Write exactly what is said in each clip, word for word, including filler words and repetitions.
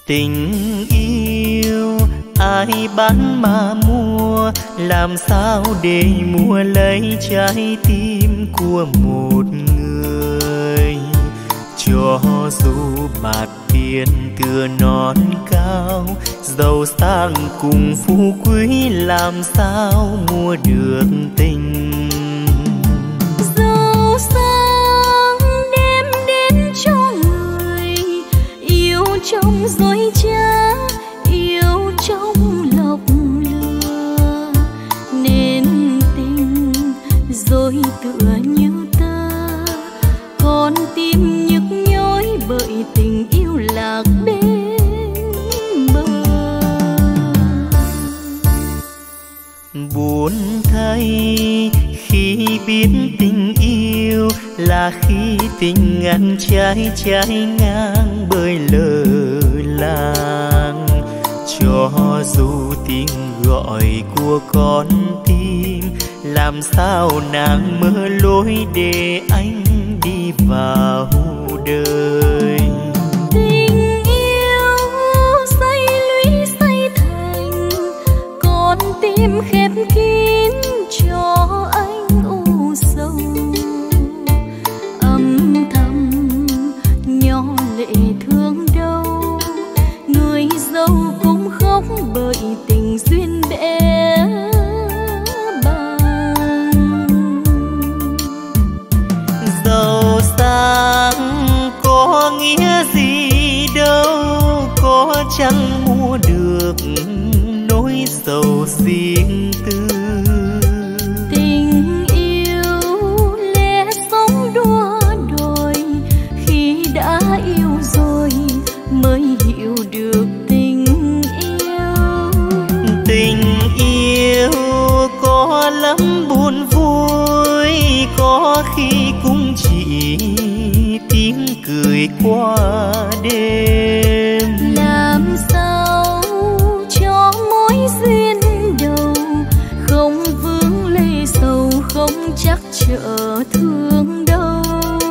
Tình yêu ai bán mà mua, làm sao để mua lấy trái tim của một người. Cho dù bạc tiền tựa non cao, giàu sang cùng phú quý làm sao mua được tình. Giàu sang đem đến cho người yêu trong dối trá, yêu trong lọc lừa, nên tình dối tựa như tơ, con tim nhức nhối bởi tình yêu lạc bên bờ. Buồn thay khi biết tình yêu là khi tình ngăn trái trái ngang bởi lỡ làng. Cho dù tiếng gọi của con tim, làm sao nàng mơ lối để anh đi vào đời. Tình yêu xây lũy xây thành, con tim khép kín cho anh u sầu. Âm thầm nhỏ lệ thương đâu, người dâu cũng khóc bởi tình duyên bẽ bàng. Giàu sang có nghĩa gì đâu, có chẳng mua được nỗi sầu riêng tư. Tình yêu lẽ sống đua đòi, khi đã yêu rồi mới hiểu được tình yêu. Tình yêu có lắm buồn vui, có khi cũng chỉ tiếng cười qua đêm. Làm sao cho mối duyên đầu không vướng lệ sầu, không chắc trở thương đâu.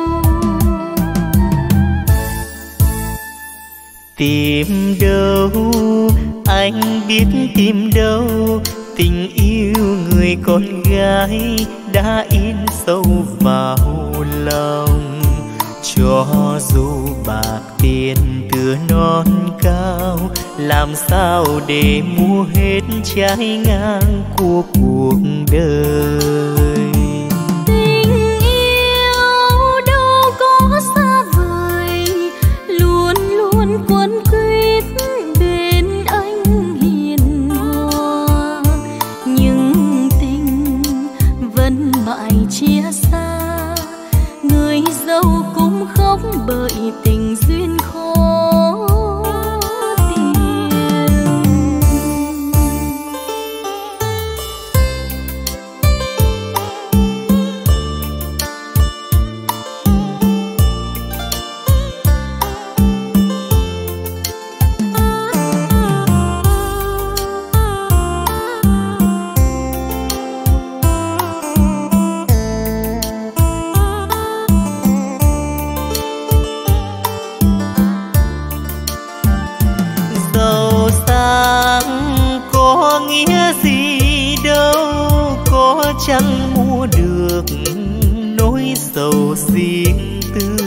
Tìm đâu anh biết tìm đâu, tình yêu người con gái đã in sâu vào lòng. Cho dù bạc tiền tựa non cao, làm sao để mua hết trái ngang của cuộc đời. Tình yêu đâu có xa vời, luôn luôn quấn quýt bên anh hiền hòa. Nhưng tình vẫn mãi chia xa, người dâu cũng khóc bởi tình duyên khó tìm. Giàu sang có nghĩa gì đâu, có chẳng mua được nỗi sầu riêng tư.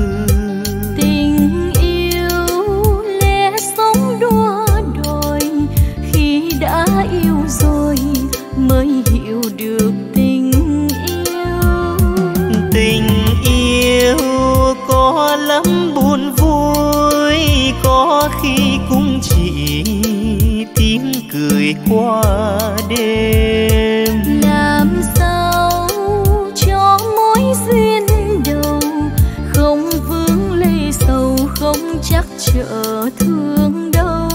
Tình yêu lẽ sống đua đòi, khi đã yêu rồi mới hiểu được tình yêu. Tình yêu có lắm buồn vui, có khi cũng chỉ tiếng cười qua đêm. Làm sao cho mối duyên đầu không vướng lệ sầu, không chắc trở thương đâu.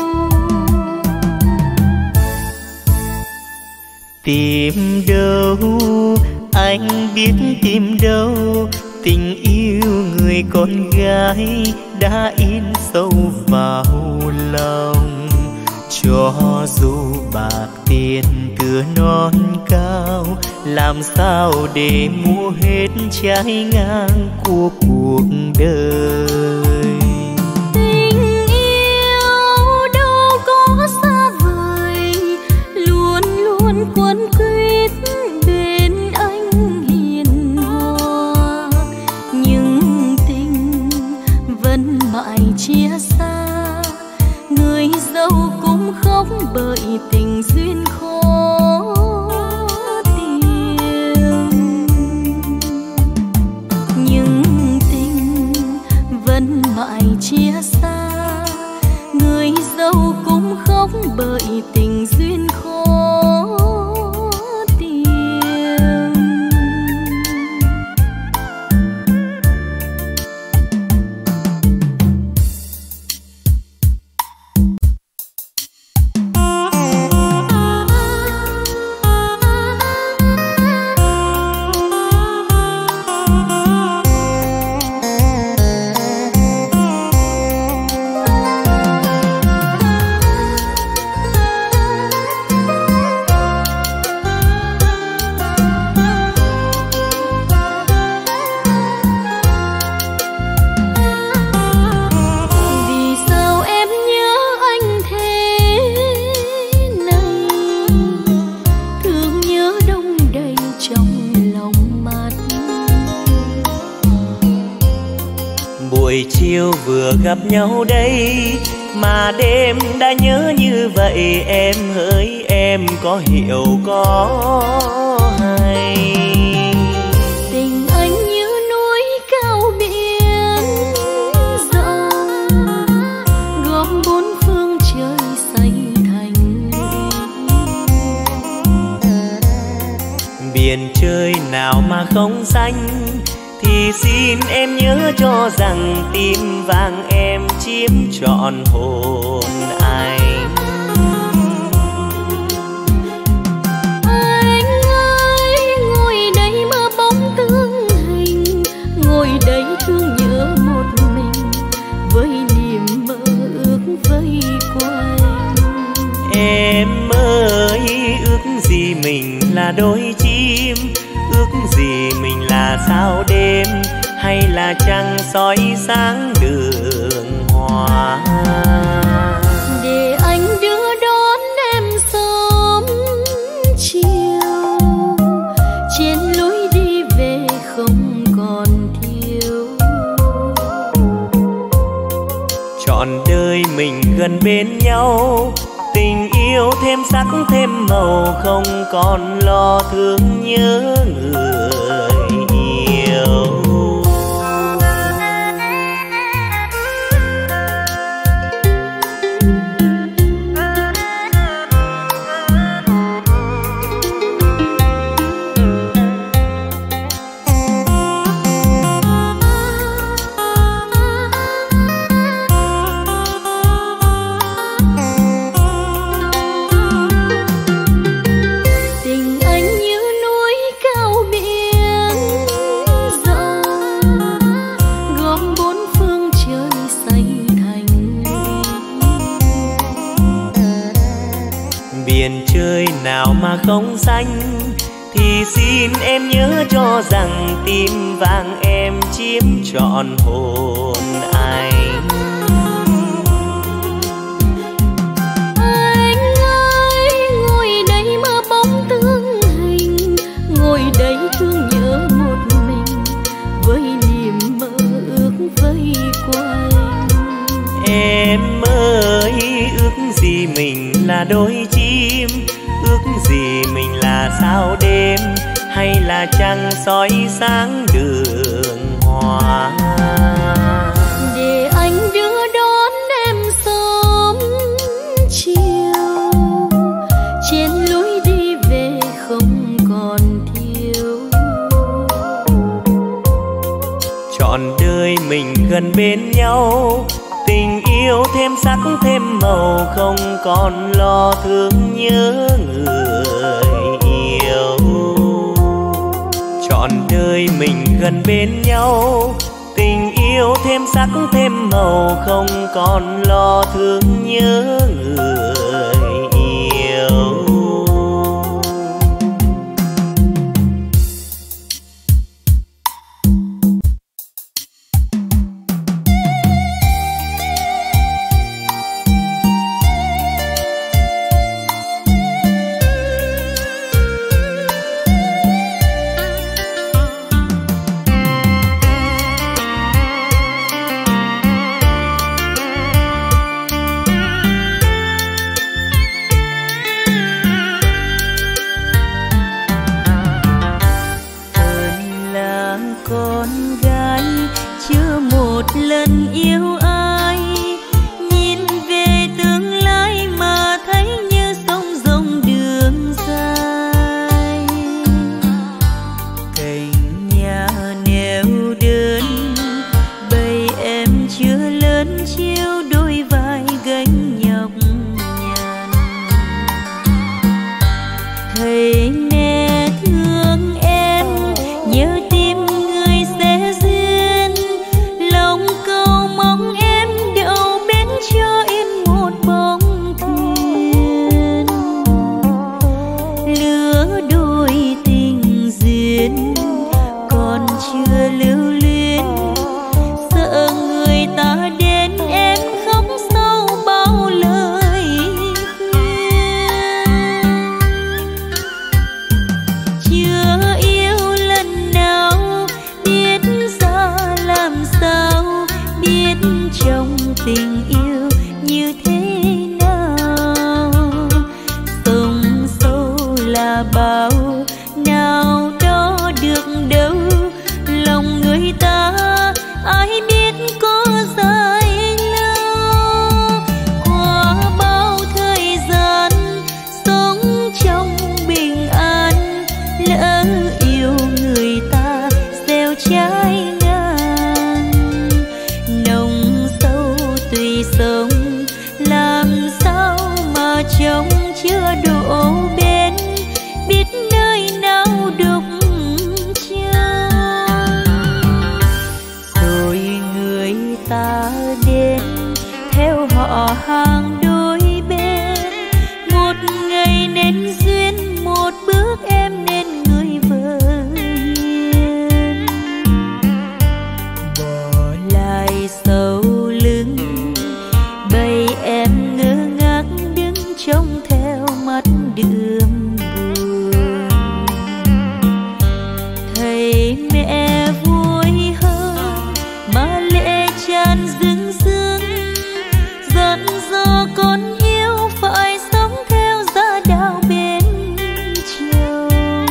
Tìm đâu anh biết tìm đâu, tình yêu người con gái đã in sâu vào lòng. Cho dù bạc tiền tựa non cao, làm sao để mua hết trái ngang của cuộc đời. Tình yêu tình duyên khó tìm. Nhưng tình vẫn mãi chia xa, người dâu cũng khóc bởi tình duyên khó tìm. Buổi chiều vừa gặp nhau đây mà đêm đã nhớ như vậy, em hỡi em có hiểu có hay. Tình anh như núi cao biển rộng, gom bốn phương trời xây thành lũy. Biển trời nào mà không xanh, thì xin em nhớ cho rằng tim vàng em chiếm trọn hồn anh. Anh ơi ngồi đây mơ bóng tương hình, ngồi đây thương nhớ một mình với niềm mơ ước vây quanh. Em ơi ước gì mình là đôi chim, ước gì mình là sao đêm, hay là trăng soi sáng đường hoa. Để anh đưa đón em sớm chiều, trên lối đi về không còn thiếu. Trọn đời mình gần bên nhau, tình yêu thêm sắc thêm màu, không còn lo thương nhớ người yêu. Biển trời nào mà không xanh, thì xin em nhớ cho rằng tim vàng em chiếm trọn hồn anh. Anh ơi ngồi đây mơ bóng tương hình, ngồi đây thương nhớ một mình với niềm mơ ước vây quanh. Em ơi ước gì mình là đôi chim, ước gì mình là sao đêm, hay là trăng soi sáng đường hoa. Để anh đưa đón em sớm chiều, trên lối đi về không còn thiếu. Trọn đời mình gần bên nhau, tình yêu thêm sắc thêm màu, không còn lo thương nhớ người yêu. Trọn đời mình gần bên nhau, tình yêu thêm sắc thêm màu, không còn lo thương nhớ người yêu. là bao, nào đó được đâu. Lòng người ta ai biết có dài lâu. Qua bao thời gian sống trong bình an, lỡ yêu người ta gieo trái ngang. Nồng sâu tùy sông, làm sao mà trông chưa đổ bên, biết nơi nào đục chân. Rồi người ta đến theo họ hàng đôi bên, một ngày nên duyên, một bước em nên người vợ hiền. Bỏ lại sau lưng bầy em ngơ ngác đứng trông theo mắt đượm buồn. Thấy mẹ vui hơn mà lệ tràn rưng rưng, dặn dò con yêu phải sống theo gia đạo bên chồng.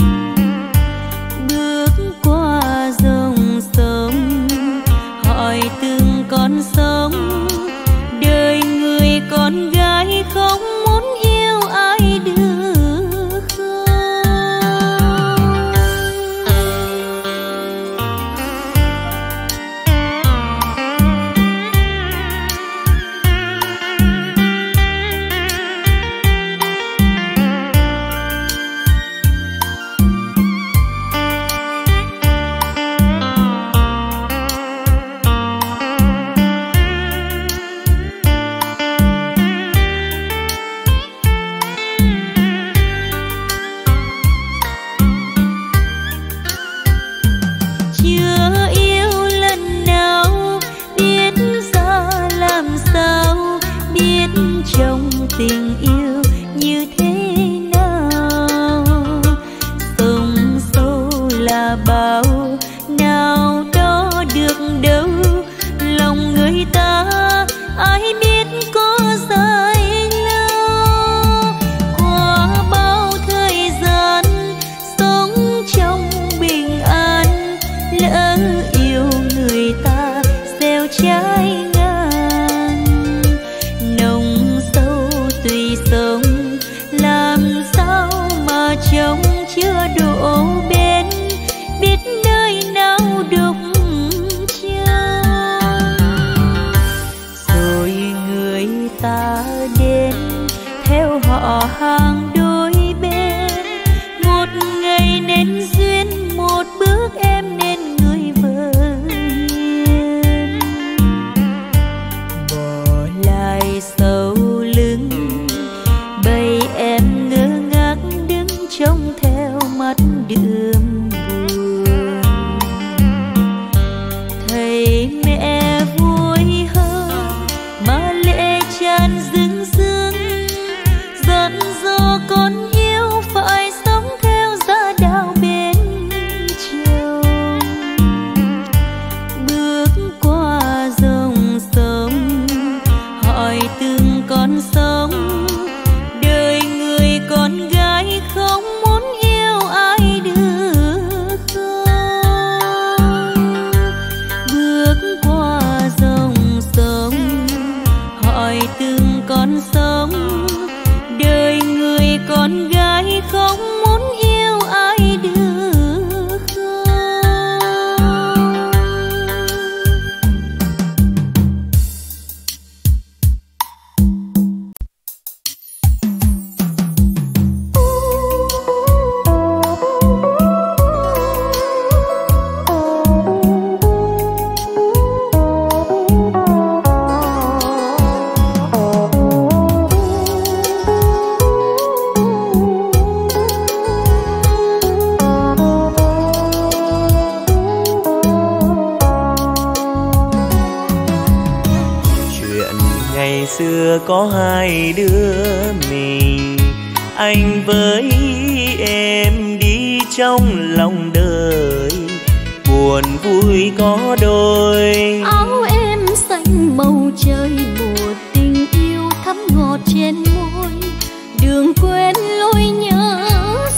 Bước qua dòng sông hỏi từng con sông, đời người con gái không muốn yêu ai được không. Chưa yêu lần nào biết ra làm sao, biết trong tình yêu như thế nào. Sông sâu là bao, nào đó được đâu. Lòng người ta ai biết có dài lâu. Qua bao thời gian sống trong bình an, lỡ yêu người ta gieo trái ngang. Nồng sâu tùy sông, làm sao mà trông chưa đổ bên, biết nơi nào đục chân. Rồi người ta đến theo họ hàng đôi bên, một ngày nên duyên, một bước em nên người vợ hiền. Bỏ lại sau lưng bầy em ngơ ngác đứng trông theo mắt đượm buồn. Thấy mẹ vui hơn mà lệ tràn rưng rưng, dặn dò con yêu phải sống theo gia đạo bên chồng. Bước qua dòng sông hỏi từng con sông, đời người con gái không muốn yêu ai được không. Bước qua dòng sông hỏi từng con sông, đời người con gái không muốn yêu ai được không. Xưa có hai đứa mình, anh với em đi trong lòng đời, buồn vui có đôi. Áo em xanh bầu trời, một tình yêu thắm ngọt trên môi, đường quên lối nhớ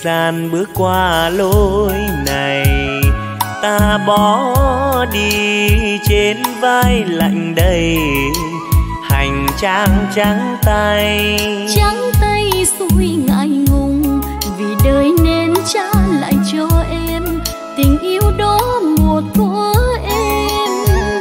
gian bước qua lối này, ta bỏ đi trên vai lạnh đầy hành trang trắng tay. Trắng tay xuôi ngại ngùng vì đời nên trả lại cho em tình yêu đó một thuở em.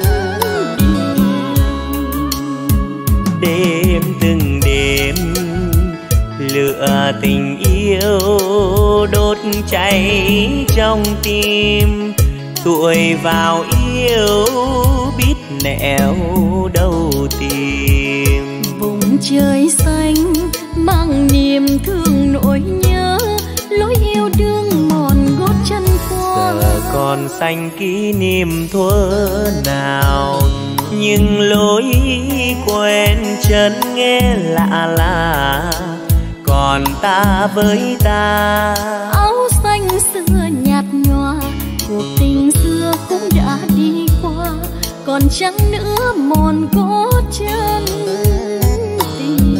Đêm từng đêm lửa tình yêu đốt cháy trong tim, tuổi vào yêu biết nẻo đâu tìm. Vùng trời xanh mang niềm thương nỗi nhớ, lối yêu đương mòn gót chân qua. Giờ còn xanh kỷ niệm thuở nào, nhưng lối quen chân nghe lạ lạ. Còn ta với ta, áo xanh xưa nhạt nhòa, cuộc tình xưa cũng đã đi qua, còn chẳng nữa mòn gót chân tình.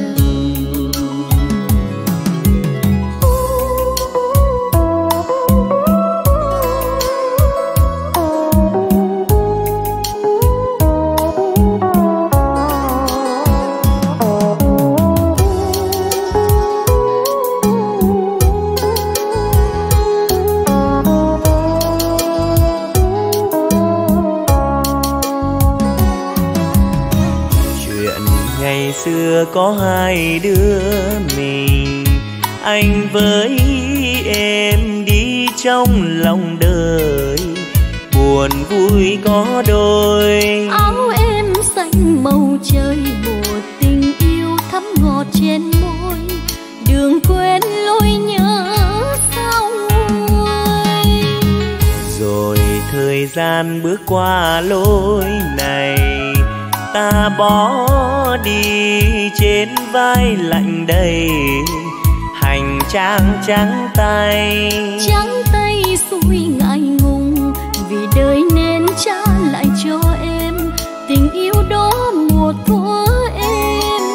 Xưa có hai đứa mình, anh với em đi trong lòng đời, buồn vui có đôi. Áo em xanh màu trời, mùa tình yêu thắm ngọt trên môi, đường quên lối nhớ sao nguôi. Rồi thời gian bước qua lối này, ta bỏ đi trên vai lạnh đầy hành trang trắng tay. Trắng tay xuôi ngại ngùng vì đời nên trả lại cho em tình yêu đó một thuở em.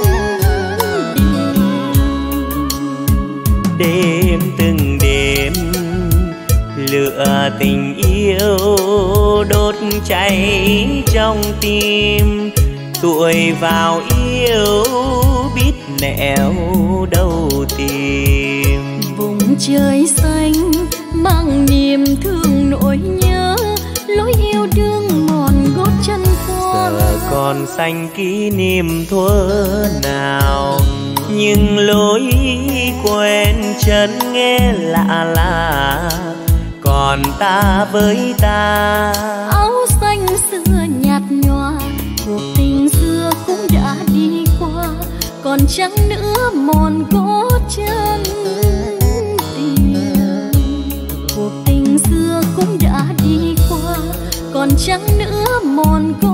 Đêm từng đêm lửa tình yêu đốt cháy trong tim, tuổi vào yêu biết nẻo đâu tìm. Vùng trời xanh mang niềm thương nỗi nhớ, lối yêu đương mòn gót chân qua. Giờ còn xanh kỷ niệm thuở nào, nhưng lối quen chân nghe lạ lạ. Còn ta với ta, áo xanh xưa nhạt nhòa, cuộc tình xưa cũng đã đi qua, còn chẳng nữa mòn gót chân tình. Cuộc tình xưa cũng đã đi qua, còn chẳng nữa mòn gót